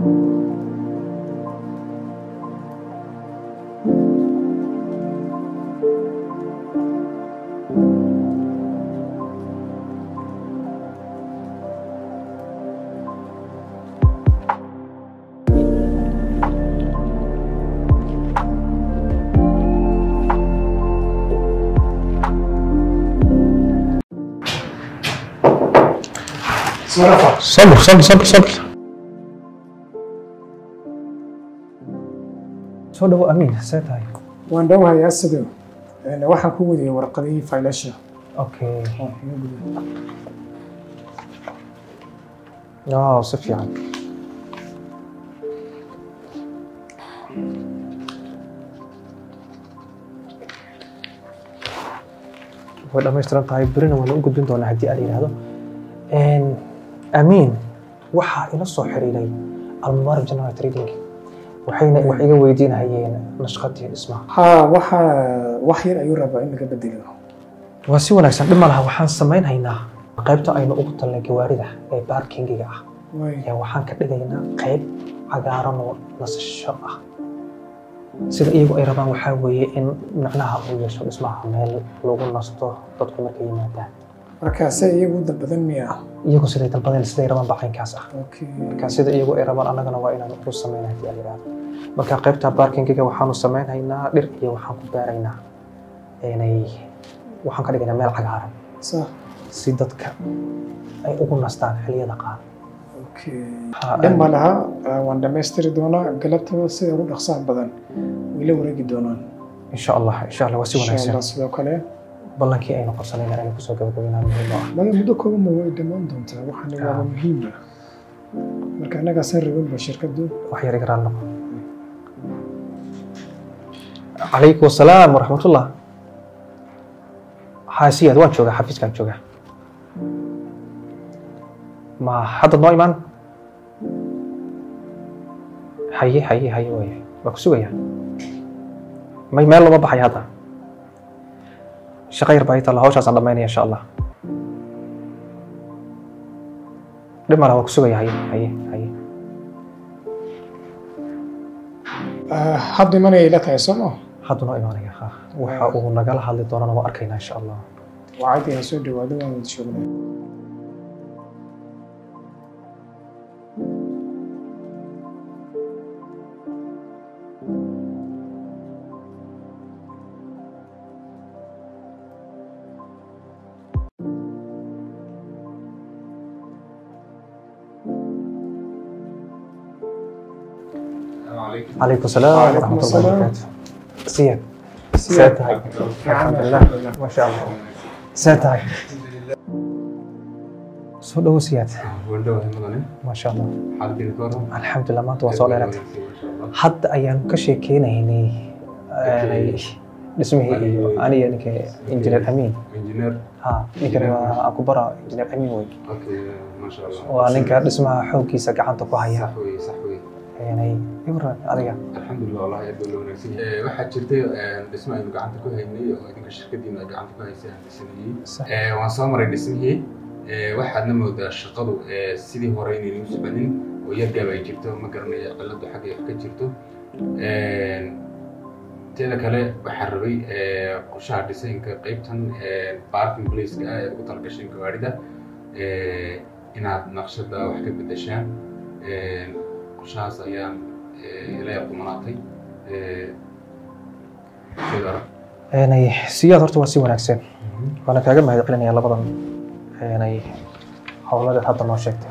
صبر صبر صبر صبر. soo dhawo Amiin see tahay? waan dhawahay asado waxaan ku wadiyay warqadii faylasha. Okay. No, si fiican. way dhammaystiran tahay berina waan u gudbin doonaa haddii aad yidhaahdo. Amiin waxaa ila soo xiriiray Almubarak General Trading waxayna wax iga weydiinayeen nashqadii dhismaha. wax yar ayuu rabaa in laga bedelo. waa si wanaagsan dhib ma laha waxaan samaynaynaa qaybta aynu ugu talnay gawaarida ee parkingiga ah yaa waxaan ka dhigaynaa qayb cagaaran oo nasasho ah sida iyagu ay rabaan waxaa weeye in macnaha uu yeesho dhismaha meel lagu nasto dadku markay yimaadaan. marka se iyagu dalbadan miyaa iyagu siday dalbadeen siday rabaan bacaynkaas ah. Okay. marka sida iyagu ay rabaan annagana waa inaan ugu sameynaa haddii aad yidhaahdo. marka qaybta parkingiga waxaanu samaynaynaa dhir iyo waxaan ku beeraynaa waxaan ka dhigaynaa meel cagaaran si dadka ay ugu nastaan xilliyada qaar. dhan ma laha waan dhammaystiri doonaa galabtaba sida ugu dhaqsaha badan way la wareegi doonaan insha allah waa si wanaagsan. sidoo kale ballankii aynu qabsanayna aynu kusoo gabagabeynaa muhiim ah. maya muddo kooban ma way dhammaan doontaa waxaana waa muhiim ah marka annagaasan rabinba shirkaddu wax yar iga raali noqo. calaykum asalaam waraxmatullah. haasiyaad waan joogaa xafiiskaan joogaa. ma hadda noo imaan? haye waaye waa ku sugayaa. may meel looma baxay hadda. shaqo yar baa ii taalla hawshaasaan dhammaynaya insha allah. dhib ma laha waa ku sugaya haye. hadda imanaya ila tahay soo ma? hadda noo imaanaya waxa uu nagala hadli doonana waa arkaynaa insha allah. waa cadi soo dhawaado waan wada joognaa. عليكم السلام ورحمة الله وبركاته. سياد هاي الحمد لله ما شاء الله. سياد هاي سودو سياد ما شاء الله الحمد لله ما أنت وصل لك حتى أيام كشيء كينا هني اسمه أنا يعني كإنجنير أمين نكر أكو برا إنجنير أمين وين ما شاء الله ونكر اسمها حوكي سكعنت كوهايا صحوي يعني يبرد عليها. الحمد لله والله يبدو له نفسي. واحد شرتي اسمه إنه قاعد تكون هيني وإنك الشركة دي ما قاعد تكون هيسان بسني. وانصامر الاسمه واحد نمو ده الشغل سيدي هوريني نوسبانين ويرجع بيجيبته ما قرنا يقلده حاجة يحكي جيبته. تيدا كله بحربي قشار ديسين كقيبتن باركن بوليس كقطع القشين كواردة إن نقشة ده وحكي بدشان قشاص أيام لا يقوم مناطي يعني سياد horta waa si wanaagsan waana kaaga mahadcelinayaa labadan hawlada hadda noo sheegtay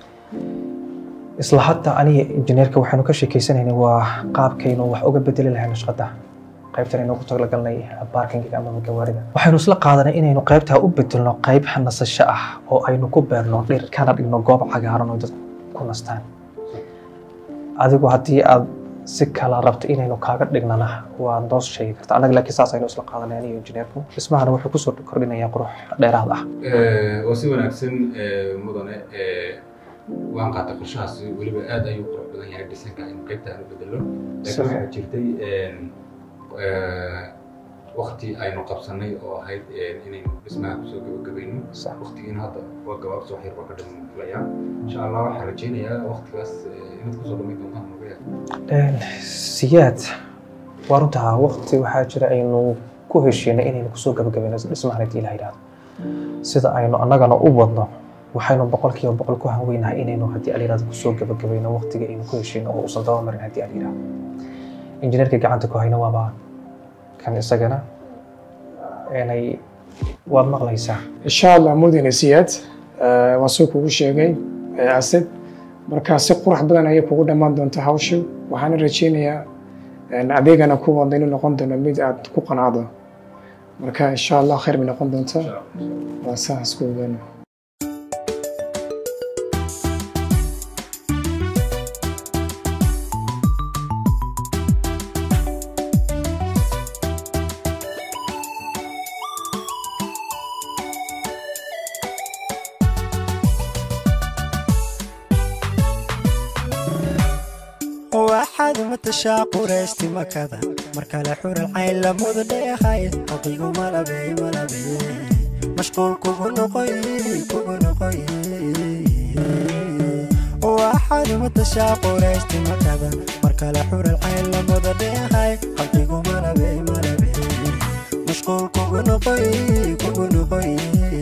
isla hatta aniga injineerka waxaanu ka sheekeysanaynay waa qaabkaynu wax uga bedeli lahayn shaqada qaybtan inuu ku talagalnay parkingiga ama gawaarida waxaanu isla qaadanay inaynu qaybta u bedelno qayb nasasho ah oo aynu ku beerno dhir kana dhigno goob cagaaran oo dadku ku nastaan adigu haddii aad si kala rabto inaynu kaaga dhignana waa doos sheegi karta anaga laakiin saas aynu isla qaadanay aniga injineerku dhismahana wuxuu kusoo kordhinayaa qurux dheeraad ah. waa si wanaagsan mudane waan qaatay qorshahaas weliba aad ayuu qurux badan yahay dhisanka in qaybta aanu bedelo laakiin waxaa jirtay waqti aynu qabsanay oo ahayd inaynu dhismaha kusoo gabagabayno waqtigiina hadda waa gabaabsi wax yar baa ka dhiman filayaa insha allah waxaan rajaynayaa waqtigaas inaad kusoo dhammayn doontaan siyaad waa runtaa waqti waxaa jira aynu ku heshiinay inaynu kusoo gabagabayno dhismahan haddii ilaha yidhaahdo sida aynu annagana u wadno waxaynu 100% ku haweynahay inaynu haddii alyiraahdo kusoo gabagabayno waqtiga aynu ku heshiino oo uusan daba marin haddii alyiraahdo injineerka gacanta ku hayna waaba kan isagana inay waad maqlaysaa insha allah mudane siyaad waa soo kugu sheegay asad marka si qurux badan ayay kugu dhammaan doontaa hawshu waxaan rajaynayaa adeegana ku wada inuu noqon doono mid aad ku qanacdo marka insha allah khayr bay noqon doontaa waa saas ku wadano واحد متشاق ورستي مكذا مركل حور العين لمود ديخاي حقيقو ملبي مشغول كوغو نقوي واحد متشاق ورستي مكذا مركل حور العين لمود ديخاي حقيقو ملبي مشغول كوغو نقوي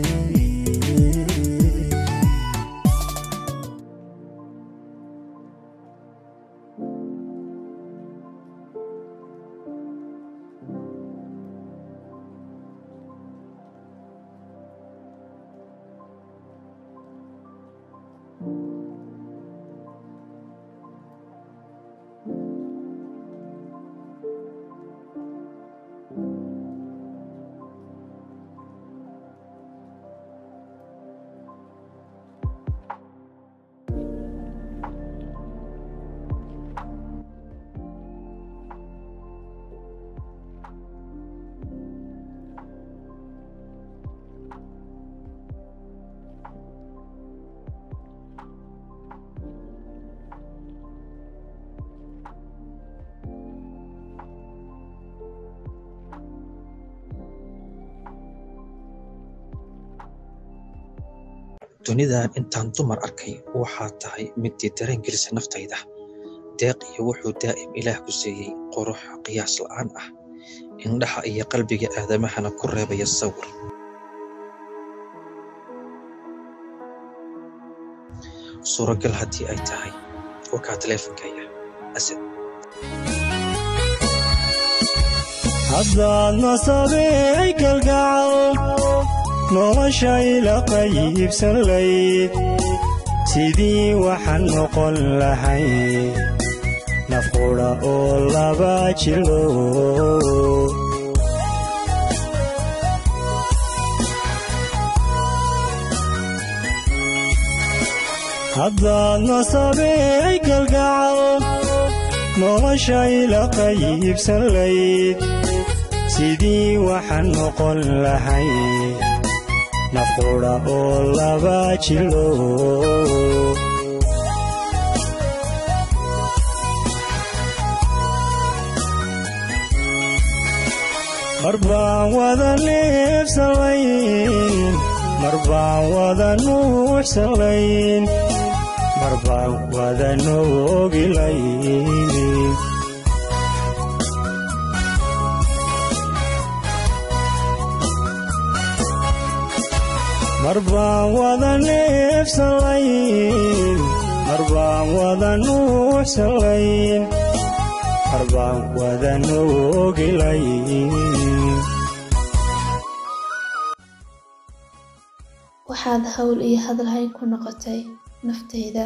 dunidan intaan dumar arkay waxaa tahay midii dareen gelisa naftayda deeq iyo wuxuu daa'im ilaah ku siiyey qurux qiyaas la'aan ah indhaha iyo qalbiga aadamahana ku reebaya sawir suuragal haddii ay tahay wakaa taleefankaya asad haddaad nasabey kalgacal noloshay la qaybsan layd sidii waxaan noqon lahay naf qudha oo laba jilo haddaad nasabey kalgacal noloshay la qaybsan layd sidii waxaan noqon lahay naf qudha oo laba jilo marbaan wada neefsalayn marbaan wada nuuxsalayn marbaan wada noogilayn marbaan wada neefsalayn marbaan wada nuuxsalayn marbaan wada noogilayn waxaad hawl iyo hadalhayn ku noqotay naftayda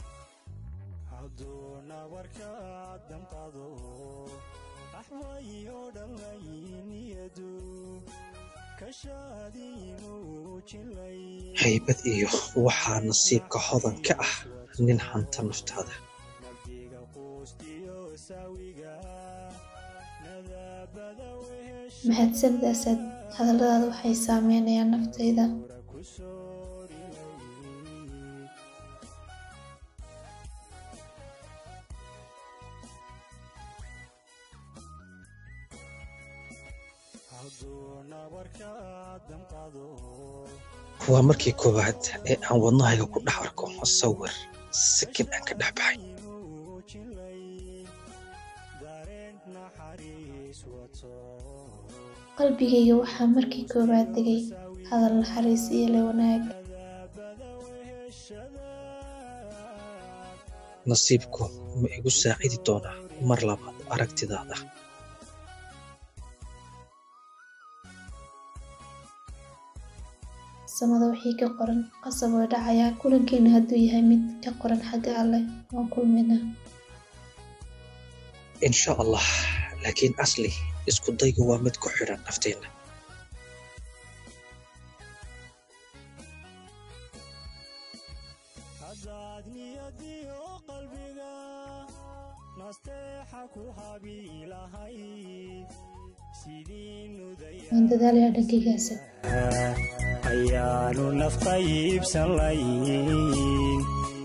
haybad iyo waxaa nasiibka hodan ka ah nin hanta naftaada mahadsanidaasaad hadalladaada waxay saameynayaan naftayda waa markii koowaad ee aan wadnahayga ku dhex arko sawir sakin aan ka dhex baxay. qalbigayga waxaa markii koowaad degay hadal naxariis iyo le wanaag. nasiibku ma igu saacidi doonaa mar labaad aragtidaada. samada wixii ka qoran qasab oo dhacaya kulankeena hadduu yahay mid ka qoran xagga alle waan kulmaynaa insha allah, laakiin asli isku daygu waa mid ku xidhan nafteena. waan dadaalayaa dhankaygaasa ayaanu nafta iibsan layn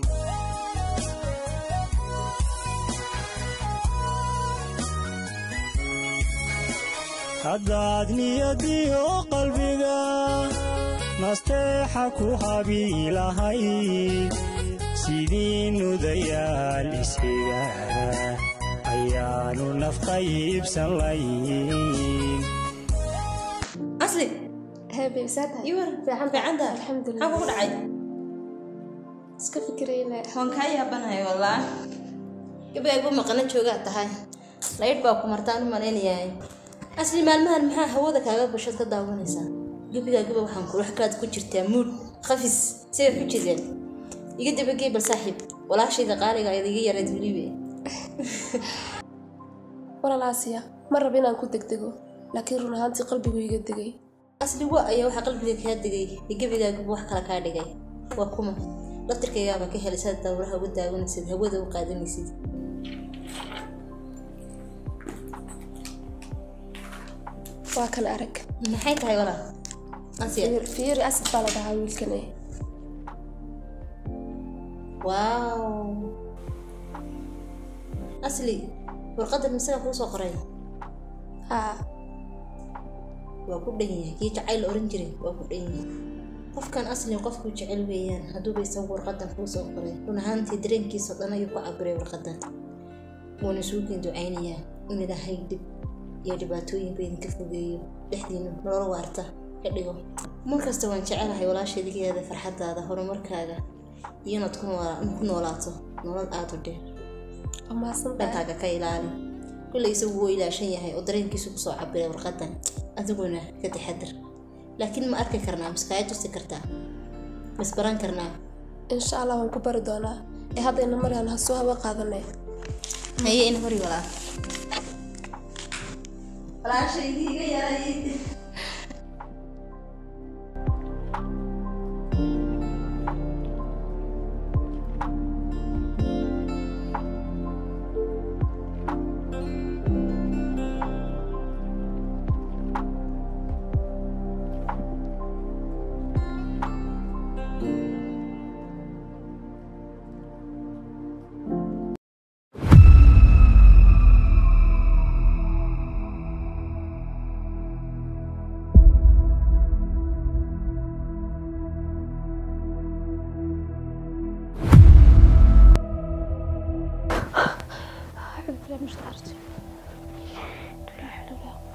haddaad niyadiyo qalbiga nasteexa ku habi lahayd sidii nudayaal isiga ayaanu nafta iibsan layn. asli هابي ساعتها يور في عندها الحمد لله حقوق العيد اسكا فكرينا هون كايا بناي والله قبل يقول مقنن جوجات هاي لا يربا كمرتان مالينياي asli maalmahan maxaa hawada kaaga bashad ka daawanaysaa gabiga waxaan ku wax kaad ku jirtaa mood khafis sida ku jireen iga dabagay bal saaxiib walaashayda qaaliga ay iga yareed wilibe walaalaasiya mar rab inaan ku degdego laakiin run ahaantii qalbigu iga degay asli waa ayaa waxa qalbiga ka degay gabigaaga wax kala ka dhigay waa kuma laftirkayga ka helaysaa dawraha ugu daawanaysid hawada u qaadanaysid waa kan arag maxay tahay wala asiya fiiri asad baa la dhahaa wiilkan wow asli warqadda misaga ku soo qoray waa ku dhan yahay kii jacayl oran jiray waa ku dhan yahay qofkan asli qofku jecel weeyaan hadduu bay soo warqaddan ku soo qoray run ahaantii dareenkiisa dhan ayuu ku cabiray warqaddan wuuna suuqin ducaynayaa in ilaahay dib iyo dhibaatooyinka idinka fogeeyo dhexdiina nolol waarta ka dhigo markasta waan jecelahay walaashaydigeeda farxadaada horumarkaaga iyo inaad ku noolaato nolol aad u dheer dhankaaga ka ilaali kulley isagu wuu ilaashan yahay oo dareenkiisu kusoo cabiray warqaddan adiguna ka taxadar laakiin ma arki karnaa miskaaya tusi kartaa misbaran karnaa insha allah waan ku bari doonaa ee haddayna maraan ha soo haba qaadanay haye ina bari walaa walaashaydii iga yarayd مش تعرفي لا حول ولا قوة